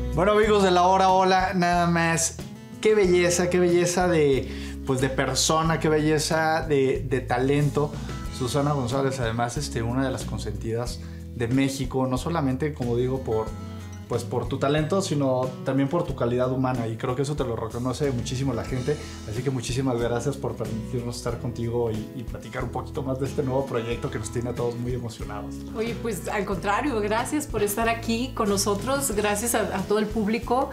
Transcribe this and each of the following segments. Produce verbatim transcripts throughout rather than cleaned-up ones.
Bueno, amigos de La Hora Hola, nada más, qué belleza, qué belleza de, pues de persona, qué belleza de, de talento. Susana González, además, este, una de las consentidas de México, no solamente, como digo, por, pues por tu talento, sino también por tu calidad humana, y creo que eso te lo reconoce muchísimo la gente. Así que muchísimas gracias por permitirnos estar contigo y, y platicar un poquito más de este nuevo proyecto que nos tiene a todos muy emocionados. Oye, pues al contrario, gracias por estar aquí con nosotros, gracias a, a todo el público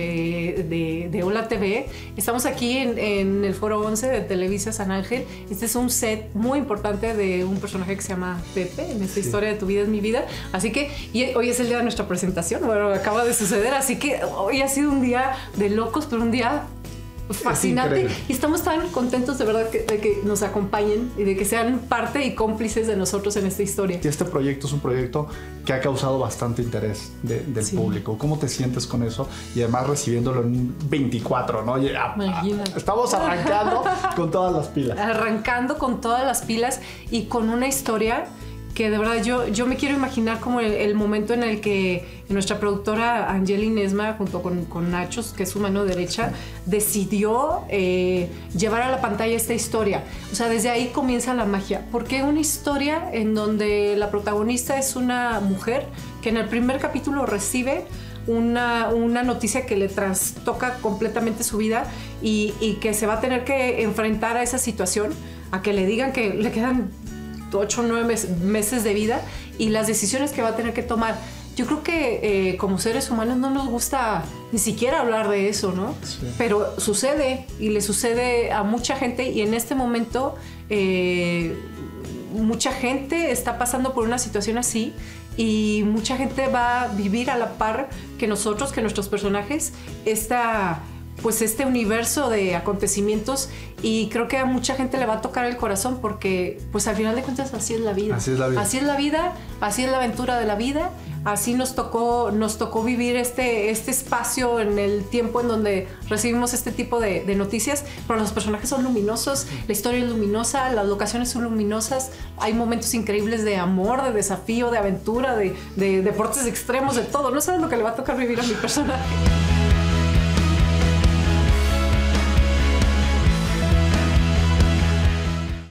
eh, de, de Hola T V. Estamos aquí en, en el Foro once de Televisa San Ángel. Este es un set muy importante de un personaje que se llama Pepe, en esta sí. historia de Tu Vida es Mi Vida. Así que y hoy es el día de nuestra presentación, bueno, acaba de suceder, así que hoy ha sido un día de locos, pero un día fascinante, y estamos tan contentos de verdad que, de que nos acompañen y de que sean parte y cómplices de nosotros en esta historia. Y este proyecto es un proyecto que ha causado bastante interés de, del sí. público. ¿Cómo te sientes con eso? Y además recibiéndolo en veinticuatro, ¿no? Imagínate. Estamos arrancando con todas las pilas. Arrancando con todas las pilas y con una historia que de verdad yo, yo me quiero imaginar como el, el momento en el que nuestra productora Angeli Nesma, junto con, con Nachos, que es su mano derecha, decidió eh, llevar a la pantalla esta historia. O sea, desde ahí comienza la magia. Porque una historia en donde la protagonista es una mujer que en el primer capítulo recibe Una, una noticia que le trastoca completamente su vida y, y que se va a tener que enfrentar a esa situación, a que le digan que le quedan ocho o nueve meses de vida y las decisiones que va a tener que tomar. Yo creo que eh, como seres humanos no nos gusta ni siquiera hablar de eso, ¿no? Sí. Pero sucede y le sucede a mucha gente, y en este momento eh, mucha gente está pasando por una situación así, y mucha gente va a vivir a la par que nosotros, que nuestros personajes, esta, pues este universo de acontecimientos, y creo que a mucha gente le va a tocar el corazón porque pues al final de cuentas así es la vida. Así es la vida. Así es la vida, así es la aventura de la vida. Así nos tocó, nos tocó vivir este, este espacio en el tiempo en donde recibimos este tipo de, de noticias, pero los personajes son luminosos, la historia es luminosa, las locaciones son luminosas, hay momentos increíbles de amor, de desafío, de aventura, de, de deportes extremos, de todo. No sabes lo que le va a tocar vivir a mi personaje.